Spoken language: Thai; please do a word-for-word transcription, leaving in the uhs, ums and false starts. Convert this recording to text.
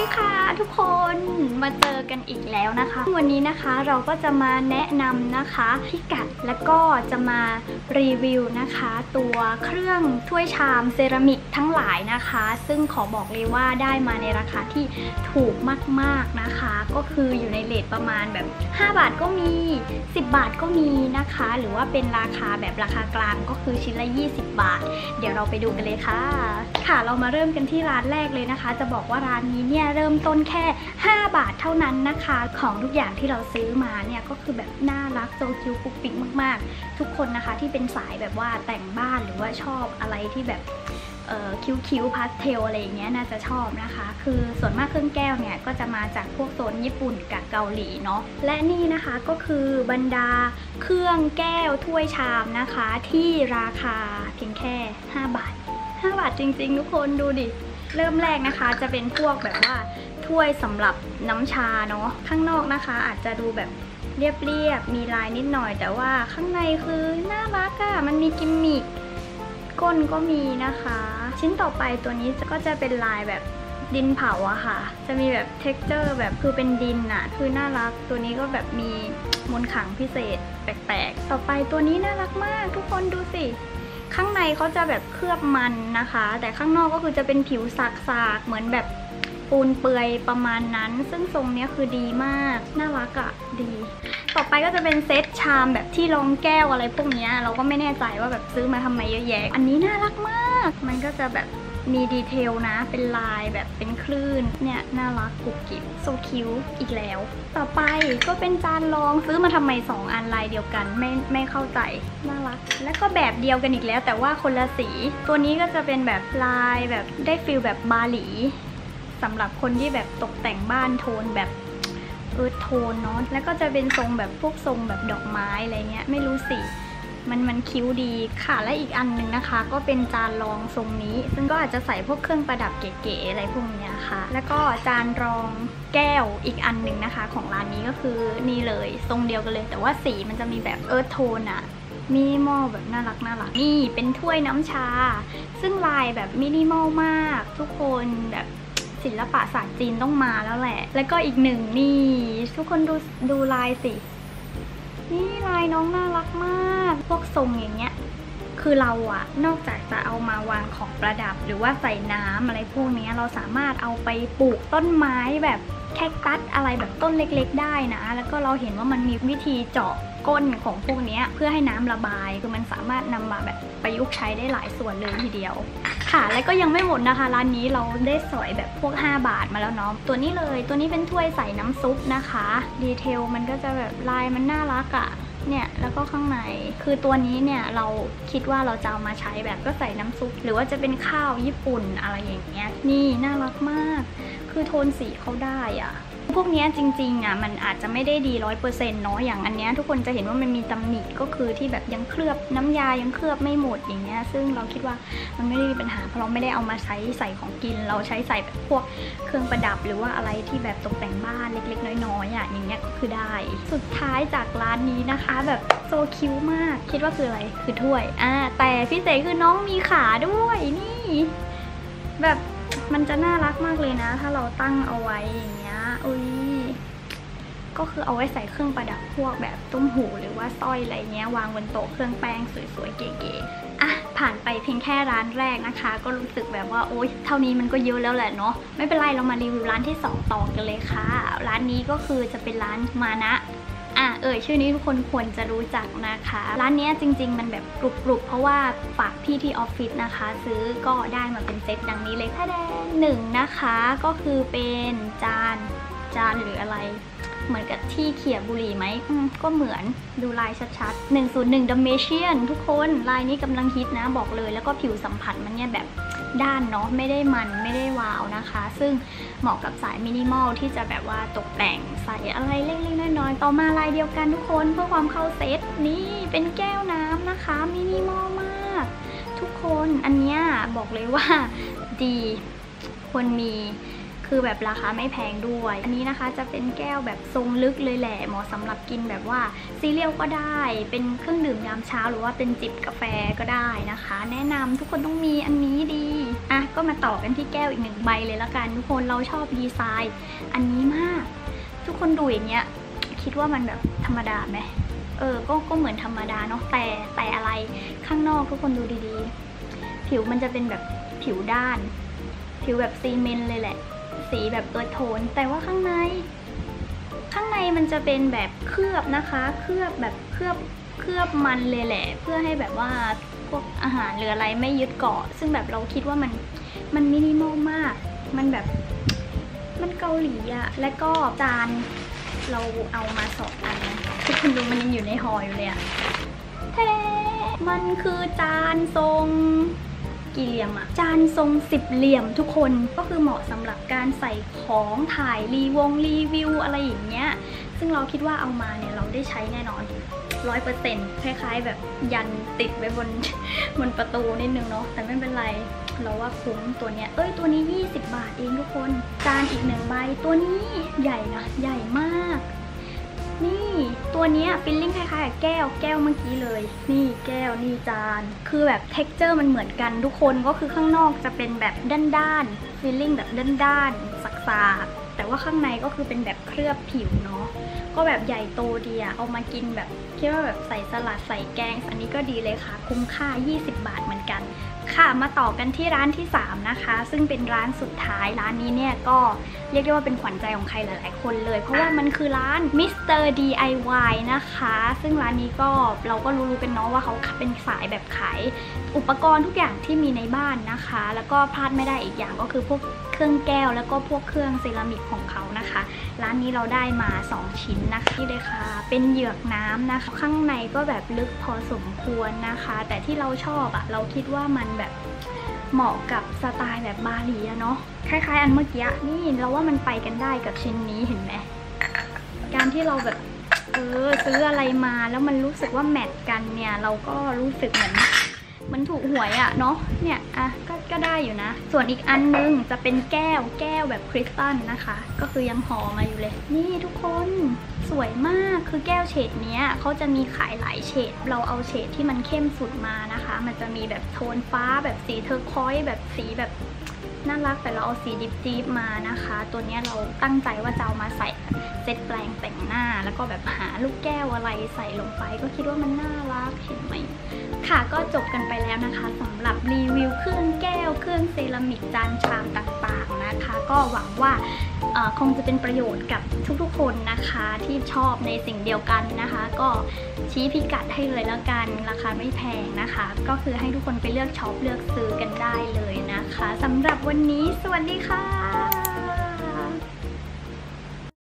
ค่ะทุกคนมาเจอกันอีกแล้วนะคะวันนี้นะคะเราก็จะมาแนะนำนะคะพิกัดแล้วก็จะมารีวิวนะคะตัวเครื่องถ้วยชามเซรามิกทั้งหลายนะคะซึ่งขอบอกเลยว่าได้มาในราคาที่ถูกมากๆนะคะก็คืออยู่ในเรทประมาณแบบห้าบาทก็มีสิบบาทก็มีนะคะหรือว่าเป็นราคาแบบราคากลางก็คือชิ้นละยี่สิบบาทเดี๋ยวเราไปดูกันเลยค่ะค่ะเรามาเริ่มกันที่ร้านแรกเลยนะคะจะบอกว่าร้านนี้เนี่ยเริ่มต้นแค่ห้าบาทเท่านั้นนะคะของทุกอย่างที่เราซื้อมาเนี่ยก็คือแบบน่ารักโซคิวปุ๊กปิ๊กมากๆทุกคนนะคะที่เป็นสายแบบว่าแต่งบ้านหรือว่าชอบอะไรที่แบบคิ้วๆพาสเทลอะไรอย่างเงี้ยน่าจะชอบนะคะคือส่วนมากเครื่องแก้วเนี่ยก็จะมาจากพวกโซนญี่ปุ่นกับเกาหลีเนาะและนี่นะคะก็คือบรรดาเครื่องแก้วถ้วยชามนะคะที่ราคาเพียงแค่ห้าบาทห้าบาทจริงๆทุกคนดูดิเริ่มแรกนะคะจะเป็นพวกแบบว่าถ้วยสำหรับน้ำชาเนาะข้างนอกนะคะอาจจะดูแบบเรียบๆมีลายนิดหน่อยแต่ว่าข้างในคือน่ารักอะมันมีกิมมิคก้นก็มีนะคะชิ้นต่อไปตัวนี้ก็จะเป็นลายแบบดินเผาอะค่ะจะมีแบบ เท็กเจอร์ แบบคือเป็นดินอะคือน่ารักตัวนี้ก็แบบมีมนต์ขลังพิเศษแปลกๆต่อไปตัวนี้น่ารักมากทุกคนดูสิข้างในเขาจะแบบเคลือบมันนะคะแต่ข้างนอกก็คือจะเป็นผิวสากๆเหมือนแบบปูนเปือยประมาณนั้นซึ่งทรงนี้คือดีมากน่ารักอะดีต่อไปก็จะเป็นเซตชามแบบที่รองแก้วอะไรพวกนี้เราก็ไม่แน่ใจว่าแบบซื้อมาทำไมเยอะแยะอันนี้น่ารักมากมันก็จะแบบมีดีเทลนะเป็นลายแบบเป็นคลื่นเนี่ยน่ารักกุบกิบโซคิวอีกแล้วต่อไปก็เป็นจานรองซื้อมาทำไมสองอันลายเดียวกันไม่ไม่เข้าใจน่ารักแล้วก็แบบเดียวกันอีกแล้วแต่ว่าคนละสีตัวนี้ก็จะเป็นแบบลายแบบได้ฟิลแบบบาหลีสำหรับคนที่แบบตกแต่งบ้านโทนแบบเอิร์ธโทนเนาะแล้วก็จะเป็นทรงแบบพวกทรงแบบดอกไม้อะไรเงี้ยไม่รู้สิมันมันคิ้วดีค่ะและอีกอันหนึ่งนะคะก็เป็นจานรองทรงนี้ซึ่งก็อาจจะใส่พวกเครื่องประดับเก๋ๆอะไรพวกนี้ค่ะแล้วก็จานรองแก้วอีกอันหนึ่งนะคะของร้านนี้ก็คือนี่เลยทรงเดียวกันเลยแต่ว่าสีมันจะมีแบบเอิร์ธโทนอะมินิมอลแบบน่ารักน่ารักนี่เป็นถ้วยน้ำชาซึ่งลายแบบมินิมอลมากทุกคนแบบศิลปะศาสตร์จีนต้องมาแล้วแหละแล้วก็อีกหนึ่งนี่ทุกคนดูดูลายสินี่ลายน้องน่ารักมากพวกทรงอย่างเงี้ยคือเราอะนอกจากจะเอามาวางของประดับหรือว่าใส่น้ำอะไรพวกนี้เราสามารถเอาไปปลูกต้นไม้แบบแคคตัสอะไรแบบต้นเล็กๆได้นะแล้วก็เราเห็นว่ามันมีวิธีเจาะก้นของพวกนี้เพื่อให้น้ำระบายคือมันสามารถนำมาแบบประยุกต์ใช้ได้หลายส่วนเลยทีเดียวค่ะแล้วก็ยังไม่หมดนะคะร้านนี้เราได้สอยแบบพวกห้าบาทมาแล้วเนาะตัวนี้เลยตัวนี้เป็นถ้วยใส่น้ำซุปนะคะดีเทลมันก็จะแบบลายมันน่ารักอะเนี่ยแล้วก็ข้างในคือตัวนี้เนี่ยเราคิดว่าเราจะเอามาใช้แบบก็ใส่น้ำซุปหรือว่าจะเป็นข้าวญี่ปุ่นอะไรอย่างเงี้ยนี่น่ารักมากคือโทนสีเขาได้อะพวกนี้จริงๆอ่ะมันอาจจะไม่ได้ดีร้อยเปอร์เซ็นต์เนาะอย่างอันเนี้ยทุกคนจะเห็นว่ามันมีตำหนิก็คือที่แบบยังเคลือบน้ำยายังเคลือบไม่หมดอย่างเงี้ยซึ่งเราคิดว่ามันไม่ได้มีปัญหาเพราะเราไม่ได้เอามาใช้ใส่ของกินเราใช้ใส่แบบพวกเครื่องประดับหรือว่าอะไรที่แบบตกแต่งบ้านเล็กๆน้อยๆอ่ะอย่างเงี้ยก็คือได้สุดท้ายจากร้านนี้นะคะแบบโซคิวมากคิดว่าคืออะไรคือถ้วยอ่าแต่พิเศษคือน้องมีขาด้วยนี่แบบมันจะน่ารักมากเลยนะถ้าเราตั้งเอาไว้อย่างเงี้ยอุ้ยก็คือเอาไว้ใส่เครื่องประดับพวกแบบตุ้มหูหรือว่าสร้อยอะไรเงี้ยวางบนโต๊ะเครื่องแป้งสวยๆเก๋ๆอ่ะผ่านไปเพียงแค่ร้านแรกนะคะก็รู้สึกแบบว่าโอ๊ยเท่านี้มันก็เยอะแล้วแหละเนาะไม่เป็นไรเรามารีวิวร้านที่สองต่อกันเลยค่ะร้านนี้ก็คือจะเป็นร้านมานะอ่ะเอ่ยชื่อนี้ทุกคนควรจะรู้จักนะคะร้านนี้จริงๆมันแบบกรุบๆเพราะว่าฝากพี่ที่ออฟฟิศนะคะซื้อก็ได้มาเป็นเซตดังนี้เลยค่ะแดนหนึ่งนะคะก็คือเป็นจานจานหรืออะไรเหมือนกับที่เขี่ยบุหรี่ไหมอืมก็เหมือนดูลายชัดๆหนึ่งศูนย์หนึ่ง Dalmatian ทุกคนลายนี้กำลังฮิตนะบอกเลยแล้วก็ผิวสัมผัสมันเนี่ยแบบด้านเนาะไม่ได้มันไม่ได้วาวนะคะซึ่งเหมาะกับสายมินิมอลที่จะแบบว่าตกแต่งใส่อะไรเล็กๆน้อยๆต่อมาลายเดียวกันทุกคนเพื่อความเข้าเซตนี่เป็นแก้วน้ำนะคะมินิมอลมากทุกคนอันเนี้ยบอกเลยว่าดีควรมีคคือแบบราคาไม่แพงด้วยอันนี้นะคะจะเป็นแก้วแบบทรงลึกเลยแหละเหมาะสำหรับกินแบบว่าซีเรียลก็ได้เป็นเครื่องดื่มยามเช้าหรือว่าเป็นจิบกาแฟก็ได้นะคะแนะนำทุกคนต้องมีอันนี้ดีอ่ะก็มาต่อกันที่แก้วอีกหนึ่งใบเลยละกันทุกคนเราชอบดีไซน์อันนี้มากทุกคนดูอย่างเงี้ยคิดว่ามันแบบธรรมดาไหมเออก็ก็เหมือนธรรมดาเนาะแต่แต่อะไรข้างนอกทุกคนดูดีๆผิวมันจะเป็นแบบผิวด้านผิวแบบซีเมนต์เลยแหละสีแบบเอิร์ธโทนแต่ว่าข้างในข้างในมันจะเป็นแบบเคลือบนะคะเคลือบแบบเคลือบเคลือบมันเลยแหละเพื่อให้แบบว่าพวกอาหารหรืออะไรไม่ยึดเกาะซึ่งแบบเราคิดว่ามันมันมินิมอลมากมันแบบมันเกาหลีอะและก็จานเราเอามาสองอันนะทุกคนดูมันยังอยู่ในห่ออยู่เลยอะแท้มันคือจานทรงกี่เหลี่ยมอะจานทรงสิบเหลี่ยมทุกคนก็คือเหมาะสำหรับการใส่ของถ่ายรีวงรีวิวอะไรอย่างเงี้ยซึ่งเราคิดว่าเอามาเนี่ยเราได้ใช้แน่นอนร้อยเปอร์เซ็นต์คล้ายๆแบบยันติดไว้บนบนประตูนิดนึงเนาะแต่ไม่เป็นไรเราว่าคุ้มตัวเนี้ยเอ้ยตัวนี้ยี่สิบบาทเองทุกคนจานอีกหนึ่งใบตัวนี้ใหญ่นะใหญ่มากนี่ตัวนี้ฟิลลิ่งคล้ายๆกับแก้วแก้วเมื่อกี้เลยนี่แก้วนี่จานคือแบบเท็กเจอร์มันเหมือนกันทุกคนก็คือข้างนอกจะเป็นแบบด้านๆฟิลลิ่งแบบด้านๆสักๆแต่ว่าข้างในก็คือเป็นแบบเคลือบผิวเนาะก็แบบใหญ่โตดีอะเอามากินแบบคิดว่าแบบใส่สลัดใส่แกงอันนี้ก็ดีเลยค่ะคุ้มค่ายี่สิบบาทเหมือนกันค่ะมาต่อกันที่ร้านที่สามนะคะซึ่งเป็นร้านสุดท้ายร้านนี้เนี่ยก็เรียกได้ว่าเป็นขวัญใจของใครหลายๆคนเลยเพราะว่ามันคือร้าน มิสเตอร์ ดี ไอ วาย นะคะซึ่งร้านนี้ก็เราก็รู้ๆกันเนาะว่าเขาเป็นสายแบบขายอุปกรณ์ทุกอย่างที่มีในบ้านนะคะแล้วก็พลาดไม่ได้อีกอย่างก็คือพวกเครื่องแก้วแล้วก็พวกเครื่องเซรามิกของเขานะคะร้านนี้เราได้มาสองชิ้นนะคะที่เลยค่ะเป็นเหยือกน้ำนะคะข้างในก็แบบลึกพอสมควรนะคะแต่ที่เราชอบอะเราคิดว่ามันแบบเหมาะกับสไตล์แบบบาหลีอะเนาะคล้ายๆอันเมื่อกี้นี่เราว่ามันไปกันได้กับชิ้นนี้เห็นไหมการที่เราแบบเออซื้ออะไรมาแล้วมันรู้สึกว่าแมทกันเนี่ยเราก็รู้สึกเหมือนมันถูกหวยอะเนาะเนี่ยอ่ะก็ก็ได้อยู่นะส่วนอีกอันนึงจะเป็นแก้วแก้วแบบคริสตัลนะคะก็คือยังห่อมาอยู่เลยนี่ทุกคนสวยมากคือแก้วเฉดเนี้ยเขาจะมีขายหลายเฉดเราเอาเฉดที่มันเข้มสุดมานะคะมันจะมีแบบโทนฟ้าแบบสีเทอร์คอยส์แบบสีแบบน่ารักแต่เราเอาสีดิบจี๊บมานะคะตัวนี้เราตั้งใจว่าจะเอามาใส่เซตแปลงแต่งหน้าแล้วก็แบบหาลูกแก้วอะไรใส่ลงไปก็คิดว่ามันน่ารักเห็นไหมค่ะก็จบกันไปแล้วนะคะสำหรับรีวิวเครื่องแก้วเครื่องเซรามิกจานชามต่างๆนะคะก็หวังว่าคงจะเป็นประโยชน์กับทุกๆคนนะคะที่ชอบในสิ่งเดียวกันนะคะก็ชี้พิกัดให้เลยแล้วกันราคาไม่แพงนะคะก็คือให้ทุกคนไปเลือกช็อปเลือกซื้อกันได้เลยนะคะสำหรับวันนี้สวัสดีค่ะ